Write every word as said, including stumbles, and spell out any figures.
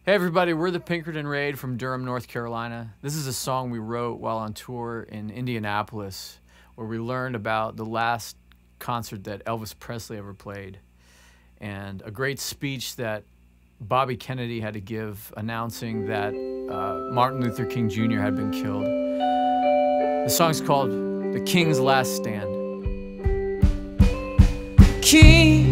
Hey everybody, we're the Pinkerton Raid from Durham, North Carolina. This is a song we wrote while on tour in Indianapolis, where we learned about the last concert that Elvis Presley ever played, and a great speech that Bobby Kennedy had to give announcing that uh, Martin Luther King Junior had been killed. The song's called The King's Last Stand. King